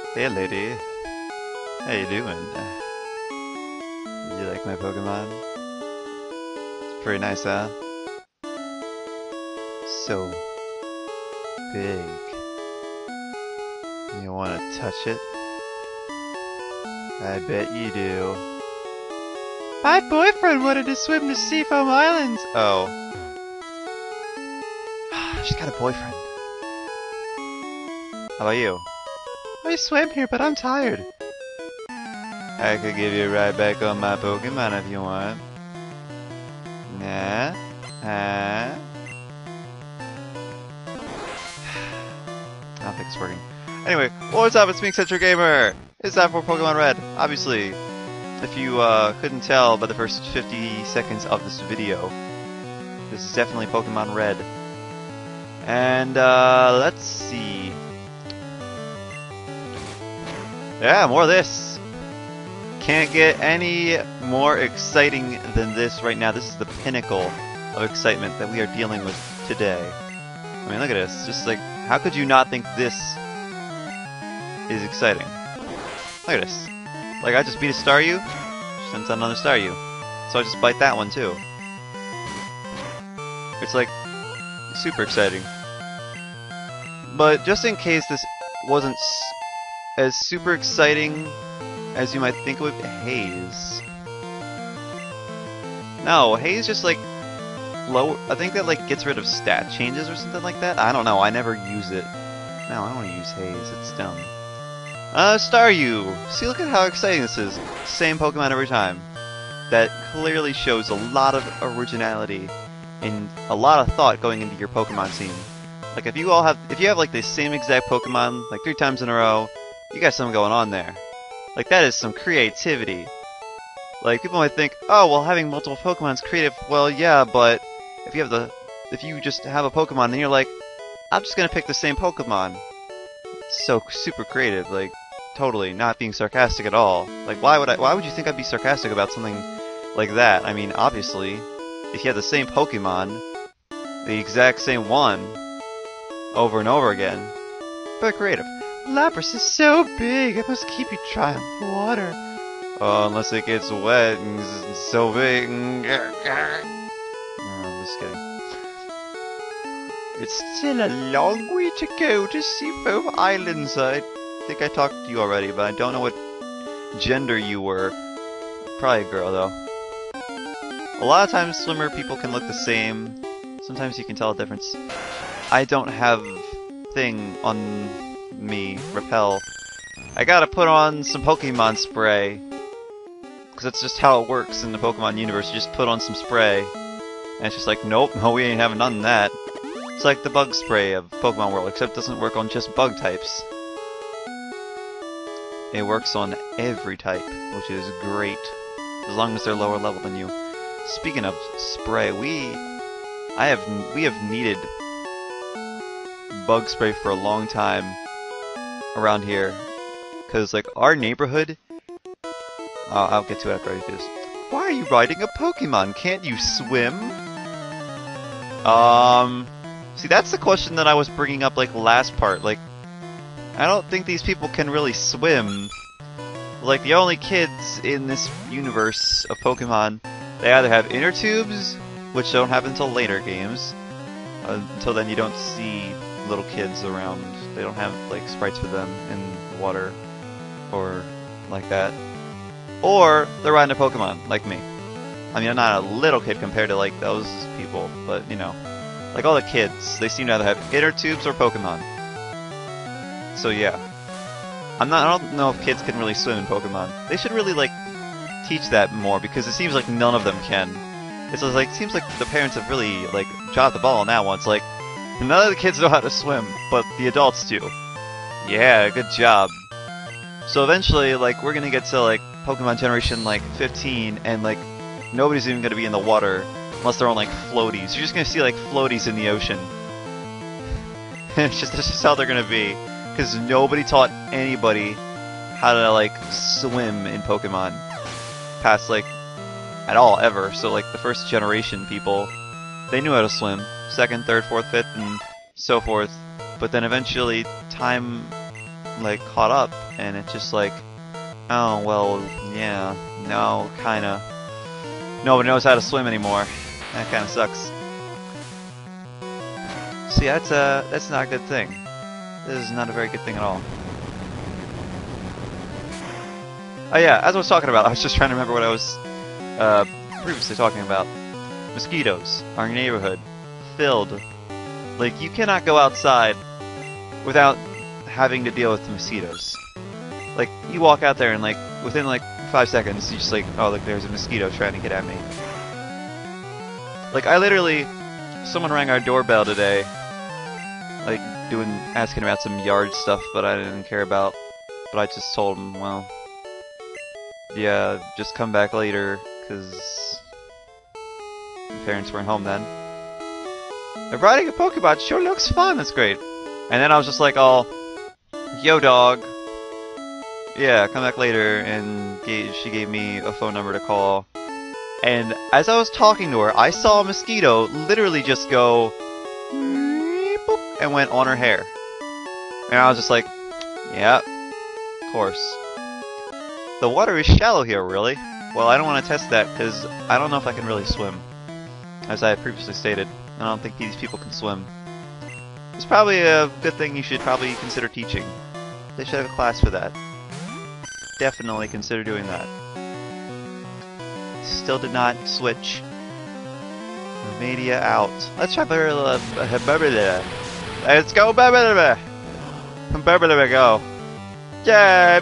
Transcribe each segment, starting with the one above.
Hey lady, how you doing? You like my Pokemon? It's pretty nice, huh? So big. You wanna touch it? I bet you do. My boyfriend wanted to swim to Seafoam Islands! Oh. She's got a boyfriend. How about you? I swam here, but I'm tired. I could give you a ride back on my Pokemon if you want. Nah? Huh? I don't think it's working. Anyway, what's up? It's me, Eccentric Gamer! It's time for Pokemon Red. Obviously, if you couldn't tell by the first 50 seconds of this video, this is definitely Pokemon Red. And, let's see. Yeah, more of this. Can't get any more exciting than this right now. This is the pinnacle of excitement that we are dealing with today. I mean, look at this. Just like, how could you not think this is exciting? Look at this. Like, I just beat a Staryu, she sends out another Staryu. So I just bite that one too. It's like, super exciting. But just in case this wasn't as super exciting as you might think it would be, Haze. No, Haze just like low. I think that like gets rid of stat changes or something like that. I don't know. I never use it. No, I don't want to use Haze. It's dumb. Staryu. See, look at how exciting this is. Same Pokemon every time. That clearly shows a lot of originality and a lot of thought going into your Pokemon team. Like if you have like the same exact Pokemon like 3 times in a row, you got something going on there. Like that is some creativity. Like people might think, oh well, having multiple Pokemon is creative. Well, yeah, but if you just have a Pokemon, then you're like, I'm just gonna pick the same Pokemon. It's so super creative. Like totally not being sarcastic at all. Like why would you think I'd be sarcastic about something like that? I mean, obviously, if you have the same Pokemon, the exact same one, over and over again, but creative. Lapras is so big, it must keep you dry on water. Oh, unless it gets wet and it's so big. No, I'm just kidding. It's still a long way to go to Seafoam Islands. I think I talked to you already, but I don't know what gender you were. Probably a girl, though. A lot of times swimmer people can look the same. Sometimes you can tell a difference. I don't have thing on me, repel. I gotta put on some Pokemon spray, because that's just how it works in the Pokemon universe. You just put on some spray, and it's just like, nope, no, we ain't having none of that. It's like the bug spray of Pokemon World, except it doesn't work on just bug types. It works on every type, which is great, as long as they're lower level than you. Speaking of spray, we have needed bug spray for a long time around here, because like our neighborhood, I'll get to it after I do this. Why are you riding a Pokemon? Can't you swim? See, that's the question that I was bringing up like last part. Like, I don't think these people can really swim. Like, the only kids in this universe of Pokemon, they either have inner tubes, which don't happen until later games. Until then, you don't see little kids around. They don't have like sprites for them in the water or like that. Or they're riding a Pokemon like me. I mean, I'm not a little kid compared to like those people, but you know, like all the kids, they seem to either have inner tubes or Pokemon. So yeah, I don't know if kids can really swim in Pokemon. They should really like teach that more, because it seems like none of them can. It's like, it seems like the parents have really like dropped the ball on that one. It's like, none of the kids know how to swim, but the adults do. Yeah, good job. So eventually, like, we're gonna get to, like, Pokemon Generation, like, 15, and, like, nobody's even gonna be in the water unless they're on, like, floaties. You're just gonna see, like, floaties in the ocean. That's just how they're gonna be. Because nobody taught anybody how to, like, swim in Pokemon. Past, like, at all, ever. So, like, the first generation people, they knew how to swim. Second, third, fourth, fifth, and so forth. But then eventually time like caught up, and it's just like, oh well, yeah, no, kinda. Nobody knows how to swim anymore. That kinda sucks. See, that's not a good thing. This is not a very good thing at all. Oh yeah, as I was talking about, I was just trying to remember what I was previously talking about. Mosquitoes. Our neighborhood. Filled. Like, you cannot go outside without having to deal with the mosquitoes. Like, you walk out there and like, within like 5 seconds, you just like, oh look, there's a mosquito trying to get at me. Like, I literally, someone rang our doorbell today, like, asking about some yard stuff, but I didn't care about, but I just told him, well, yeah, just come back later, because my parents weren't home then. But riding a Pokemon sure looks fun, that's great. And then I was just like, oh, yo dog, yeah, come back later, and she gave me a phone number to call. And as I was talking to her, I saw a mosquito literally just go boop, and went on her hair. And I was just like, yeah, of course. The water is shallow here, really. Well, I don't want to test that because I don't know if I can really swim. As I previously stated, I don't think these people can swim. It's probably a good thing you should probably consider teaching. They should have a class for that. Definitely consider doing that. Still did not switch. Media out. Let's try let's go, go. Yay,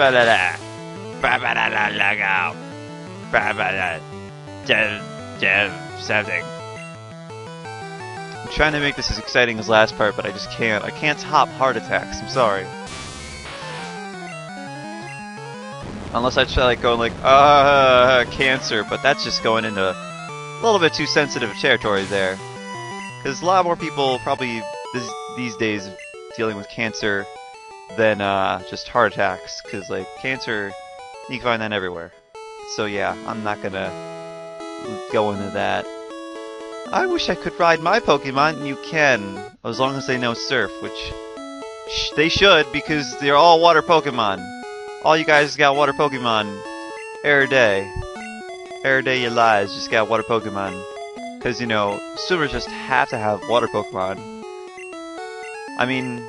something. I'm trying to make this as exciting as last part, but I just can't. I can't top heart attacks. I'm sorry. Unless I try like going like cancer, but that's just going into a little bit too sensitive territory there. Because a lot more people probably these days dealing with cancer than just heart attacks. Because like cancer, you can find that everywhere. So yeah, I'm not gonna go into that. I wish I could ride my Pokemon, and you can, as long as they know Surf, which they should, because they're all water Pokemon. All you guys got water Pokemon every day. Every day your lives just got water Pokemon. Because, you know, swimmers just have to have water Pokemon. I mean,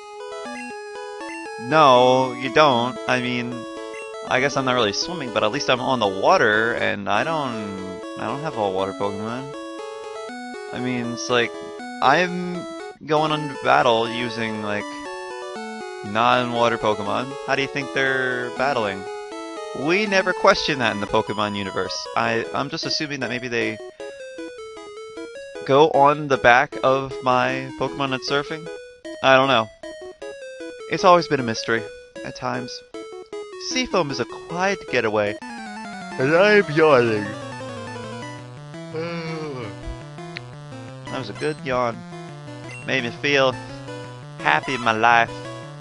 no, you don't. I mean, I guess I'm not really swimming, but at least I'm on the water, and I don't have all water Pokemon. I mean, it's like, I'm going into battle using, like, non-water Pokemon. How do you think they're battling? We never question that in the Pokemon universe. I'm just assuming that maybe they go on the back of my Pokemon that's surfing? I don't know. It's always been a mystery, at times. Seafoam is a quiet getaway, and I'm yawning. That was a good yawn. Made me feel happy in my life.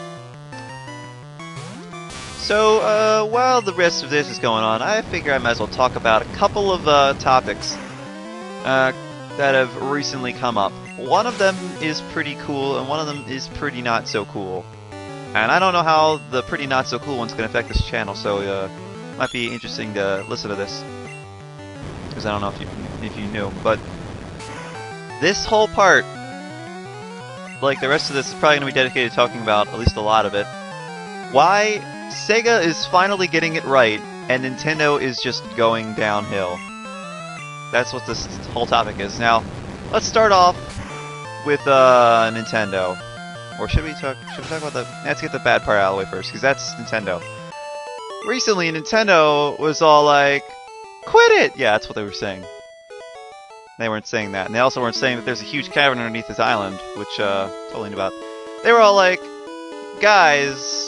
So, while the rest of this is going on, I figure I might as well talk about a couple of topics that have recently come up. One of them is pretty cool, and one of them is pretty not so cool. And I don't know how the pretty not so cool one's going to affect this channel, so it might be interesting to listen to this. Because I don't know if you knew, but this whole part, like the rest of this, is probably going to be dedicated to talking about at least a lot of it. Why SEGA is finally getting it right, and Nintendo is just going downhill. That's what this whole topic is. Now, let's start off with Nintendo. Or should we talk about the... Let's get the bad part out of the way first, because that's Nintendo. Recently, Nintendo was all like, quit it! Yeah, that's what they were saying. They weren't saying that. And they also weren't saying that there's a huge cavern underneath this island, which, totally knew about. They were all like, guys...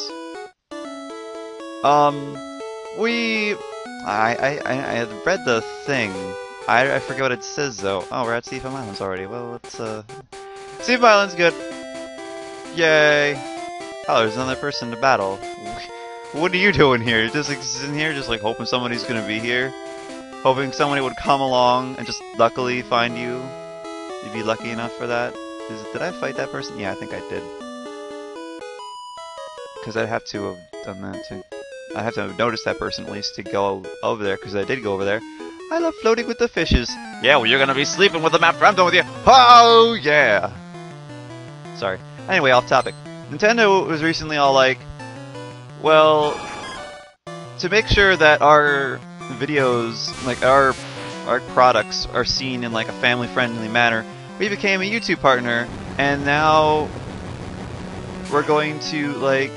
I read the thing. I forget what it says though. Oh, we're at Seafoam Islands already. Well, let's Seafoam Island's good. Yay! Oh, there's another person to battle. What are you doing here? Just in here, just like hoping somebody's gonna be here, hoping somebody would come along and just luckily find you. You'd be lucky enough for that. Did I fight that person? Yeah, I think I did. because I'd have to have done that to. I have to have noticed that person at least to go over there, because I did go over there. I love floating with the fishes. Yeah, well, you're gonna be sleeping with them after I'm done with you. Oh, yeah. Sorry. Anyway, off topic. Nintendo was recently all like, well, to make sure that our videos, like our products, are seen in like a family-friendly manner, we became a YouTube partner, and now we're going to like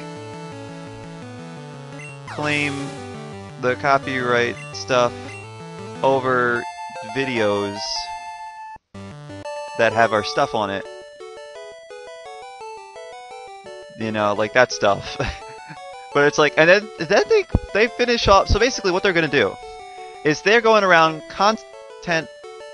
claim the copyright stuff over videos that have our stuff on it. You know, like that stuff. But it's like, and then they finish off. So basically, what they're gonna do is they're going around content,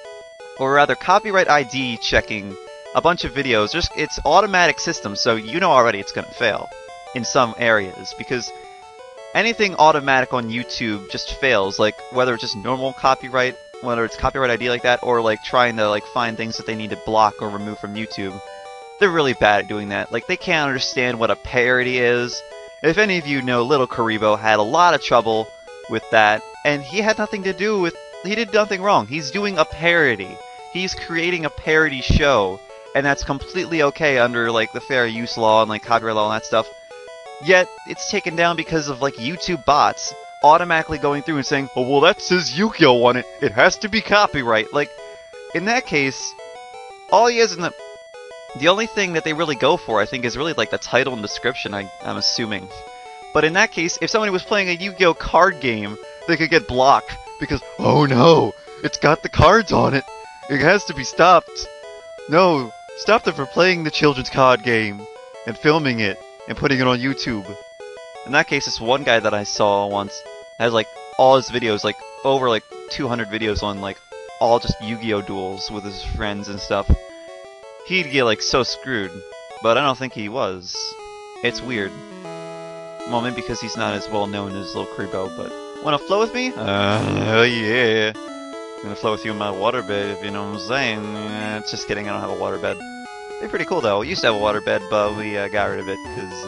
or rather, copyright ID checking a bunch of videos. It's automatic system, so you know already it's gonna fail in some areas, because anything automatic on YouTube just fails. Like whether it's just normal copyright, whether it's copyright ID like that, or like trying to like find things that they need to block or remove from YouTube. They're really bad at doing that. Like, they can't understand what a parody is. If any of you know, Little Karibo had a lot of trouble with that, and he had nothing to do with... He did nothing wrong. He's doing a parody. He's creating a parody show, and that's completely okay under, like, the fair use law and, like, copyright law and that stuff. Yet, it's taken down because of, like, YouTube bots automatically going through and saying, oh, well, that says Yu-Gi-Oh! On it. It has to be copyright. Like, in that case, all he is in the only thing that they really go for, I think, is really like the title and description, I'm assuming. But in that case, if somebody was playing a Yu-Gi-Oh! Card game, they could get blocked because, oh no, it's got the cards on it. It has to be stopped. No, stop them from playing the children's card game and filming it and putting it on YouTube. In that case, this one guy that I saw once has like all his videos, like over like 200 videos on like all just Yu-Gi-Oh! Duels with his friends and stuff. He'd get like so screwed, but I don't think he was. It's weird. Well, maybe because he's not as well known as Little Karibo, but wanna flow with me? Oh yeah. I'm gonna flow with you in my waterbed, if you know what I'm saying. It's just kidding, I don't have a waterbed. They're pretty cool though. We used to have a waterbed, but we got rid of it because,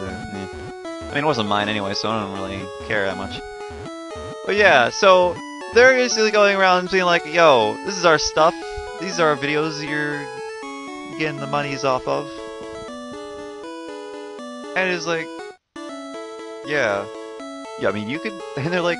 I mean, it wasn't mine anyway, so I don't really care that much. But yeah, so they're basically going around being like, yo, this is our stuff. These are our videos you're getting the monies off of. And it's like, yeah, I mean, you could, and they're like,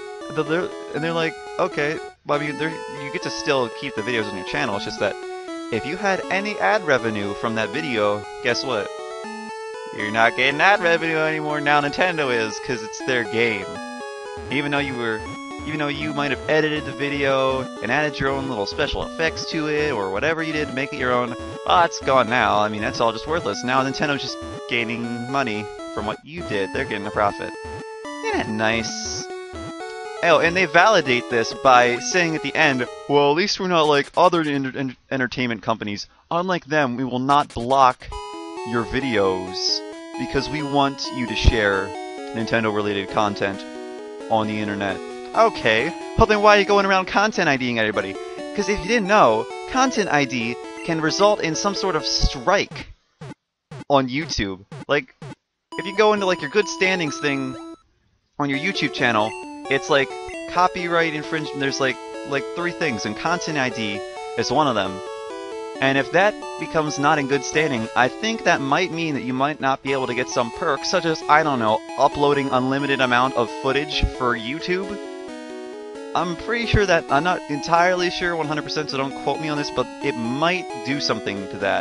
okay, well, I mean, you get to still keep the videos on your channel. It's just that if you had any ad revenue from that video, guess what? You're not getting ad revenue anymore. Now Nintendo is, because it's their game. Even though you might have edited the video and added your own little special effects to it, or whatever you did to make it your own, oh, it's gone now. I mean, that's all just worthless. Now Nintendo's just gaining money from what you did. They're getting a profit. Isn't that nice? Oh, and they validate this by saying at the end, well, at least we're not like other entertainment companies. Unlike them, we will not block your videos because we want you to share Nintendo-related content on the internet. Okay, well then why are you going around content IDing everybody? Because if you didn't know, content ID can result in some sort of strike on YouTube. Like, if you go into like your good standings thing on your YouTube channel, it's like copyright infringement. There's like 3 things, and content ID is one of them. And if that becomes not in good standing, I think that might mean that you might not be able to get some perks, such as, I don't know, uploading unlimited amount of footage for YouTube. I'm pretty sure that, I'm not entirely sure 100%, so don't quote me on this, but it might do something to that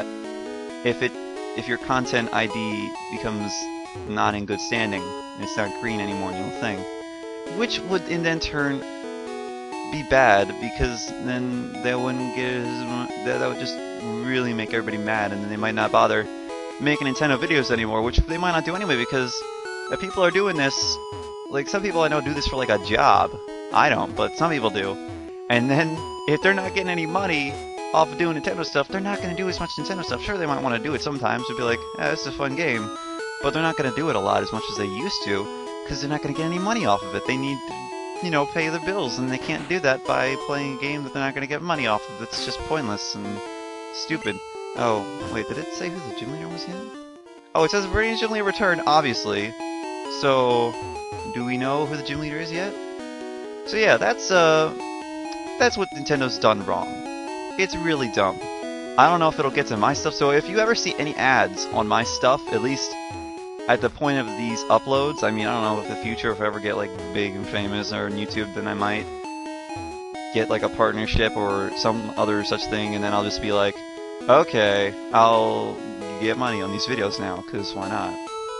if your content ID becomes not in good standing and it's not green anymore in your thing. Which would in then turn be bad, because then they wouldn't get that would just really make everybody mad, and then they might not bother making Nintendo videos anymore, which they might not do anyway, because if people are doing this, like some people I know do this for like a job. I don't, but some people do. And then if they're not getting any money off of doing Nintendo stuff, they're not going to do as much Nintendo stuff. Sure, they might want to do it sometimes to be like, yeah, this is a fun game, but they're not going to do it a lot as much as they used to, because they're not going to get any money off of it. They need to, you know, pay their bills, and they can't do that by playing a game that they're not going to get money off of. It's just pointless and stupid. Oh, wait, did it say who the gym leader was yet? Oh, it says originally returned, obviously. So, do we know who the gym leader is yet? So yeah, that's what Nintendo's done wrong. It's really dumb. I don't know if it'll get to my stuff, so if you ever see any ads on my stuff, at least at the point of these uploads, I mean, I don't know if in the future, if I ever get like big and famous or on YouTube, then I might get like a partnership or some other such thing, and then I'll just be like, okay, I'll get money on these videos now, because why not?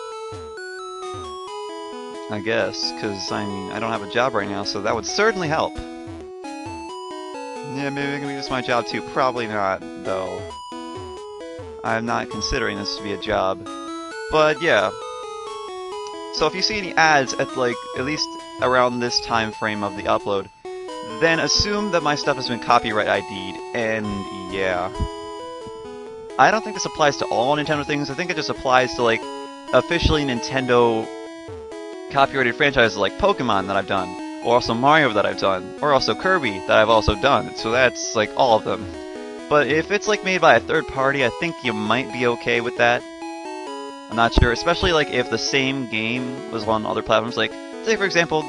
I guess, because I mean, I don't have a job right now, so that would certainly help. Yeah, maybe I can make this my job too. Probably not, though. I'm not considering this to be a job. But yeah. So if you see any ads at like at least around this time frame of the upload, then assume that my stuff has been copyright ID'd, and yeah. I don't think this applies to all Nintendo things. I think it just applies to like officially Nintendo copyrighted franchises like Pokemon that I've done, or also Mario that I've done, or also Kirby that I've also done. So that's like all of them. But if it's like made by a third party, I think you might be okay with that. I'm not sure, especially like if the same game was on other platforms. Like, say for example,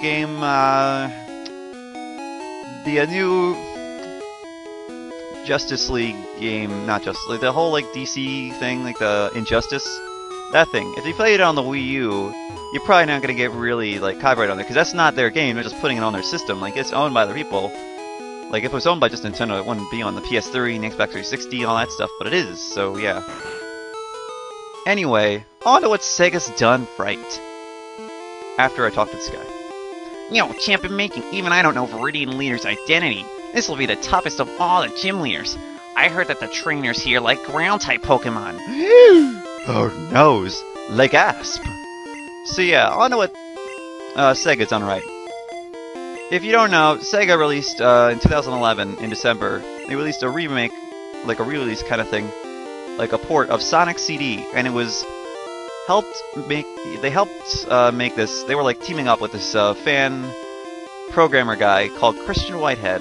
the new Justice League game, not Justice League, the whole like DC thing, like the Injustice, that thing. If you play it on the Wii U, you're probably not going to get really like copyright on it, because that's not their game. They're just putting it on their system. Like, it's owned by other people. Like, if it was owned by just Nintendo, it wouldn't be on the PS3 and Xbox 360 and all that stuff, but it is, so yeah. Anyway, on to what Sega's done right. After I talk to this guy. Yo, champion making, even I don't know Viridian Leader's identity. This will be the toughest of all the gym leaders. I heard that the trainers here like ground-type Pokemon. Oh, nose. Like Asp. So yeah, on to what Sega's done right. If you don't know, Sega released in 2011, in December, they released a remake, like a re-release kind of thing, like a port of Sonic CD, and it was make this. They were like teaming up with this fan programmer guy called Christian Whitehead,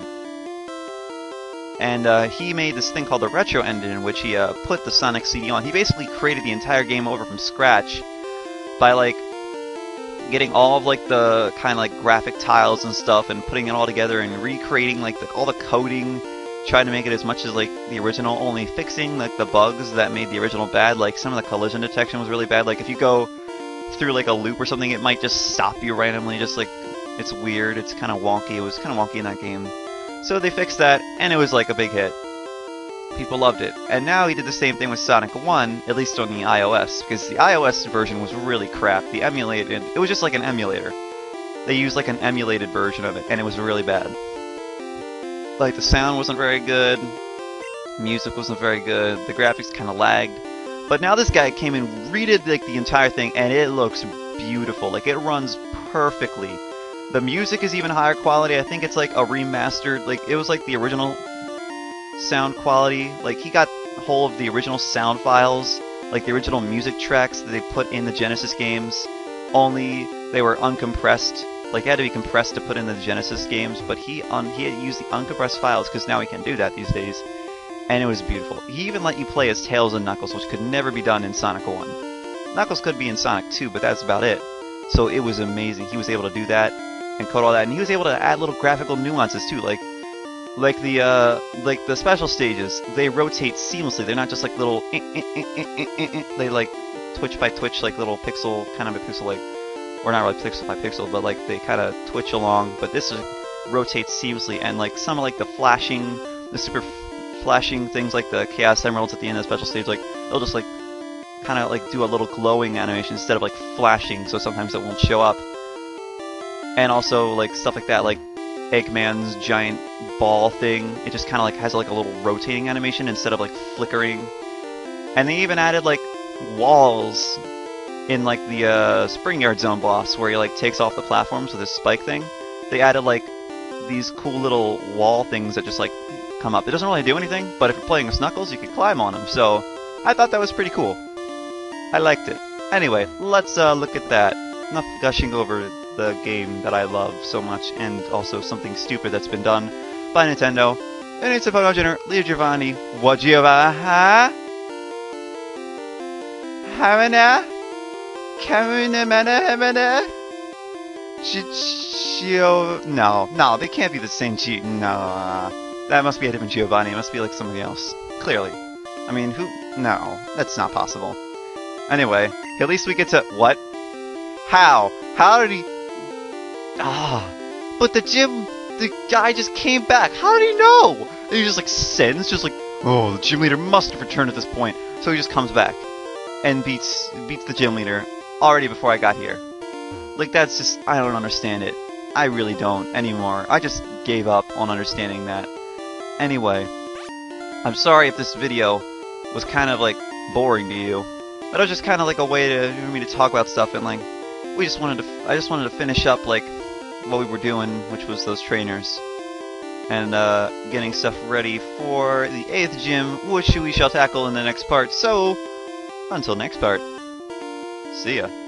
and he made this thing called the Retro Engine, in which he put the Sonic CD on. He basically created the entire game over from scratch by like getting all of like the kind of like graphic tiles and stuff and putting it all together and recreating like all the coding, trying to make it as much as like the original, only fixing like the bugs that made the original bad. Like some of the collision detection was really bad. Like if you go through like a loop or something, it might just stop you randomly. Just like, it's weird. It's kind of wonky. It was kind of wonky in that game. So they fixed that, and it was like a big hit. People loved it. And now he did the same thing with Sonic 1, at least on the iOS, because the iOS version was really crap. The emulated, it was just like an emulator. They used like an emulated version of it, and it was really bad. Like, the sound wasn't very good, music wasn't very good, the graphics kind of lagged. But now this guy came and redid like the entire thing, and it looks beautiful. Like, it runs perfectly. The music is even higher quality. I think it's like a remastered, like, it was like the original sound quality. Like, he got hold of the original sound files, like the original music tracks that they put in the Genesis games, only they were uncompressed. Like, it had to be compressed to put in the Genesis games, but he had used the uncompressed files, because now he can do that these days, and it was beautiful. He even let you play as Tails and Knuckles, which could never be done in Sonic 1. Knuckles could be in Sonic 2, but that's about it. So it was amazing. He was able to do that and code all that, and he was able to add little graphical nuances too, like the special stages. They rotate seamlessly. They're not just like little they like twitch by twitch, like little pixel, kind of a pixel, like, or not really pixel by pixel, but like they kind of twitch along. But this rotates seamlessly, and like some of like the super flashing things, like the Chaos Emeralds at the end of the special stage, like they'll just like kind of like do a little glowing animation instead of like flashing, so sometimes it won't show up. And also like stuff like that, like Eggman's giant ball thing, it just kind of like has like a little rotating animation instead of like flickering. And they even added like walls in like the Spring Yard Zone boss, where he like takes off the platforms with his spike thing. They added like these cool little wall things that just like come up. It doesn't really do anything, but if you're playing with Knuckles, you can climb on them. So I thought that was pretty cool. I liked it. Anyway, let's look at that. Enough gushing over the game that I love so much, and also something stupid that's been done by Nintendo. And it's a Pokemon Trainer, Leo Giovanni, Wajiva, Havana. No, they can't be the same No, that must be a different Giovanni. It must be like somebody else. Clearly. I mean, who? No, that's not possible. Anyway, at least we get to what? How? How did he? But the guy just came back. How did he know? And he just like sends, just like, oh, the gym leader must have returned at this point. So he just comes back and beats the gym leader already before I got here. Like, that's just, I don't understand it. I really don't anymore. I just gave up on understanding that. Anyway, I'm sorry if this video was kind of like boring to you, but it was just kind of like a way for me to talk about stuff, and like I just wanted to finish up like what we were doing, which was those trainers, and getting stuff ready for the 8th gym, which we shall tackle in the next part. So until next part, see ya.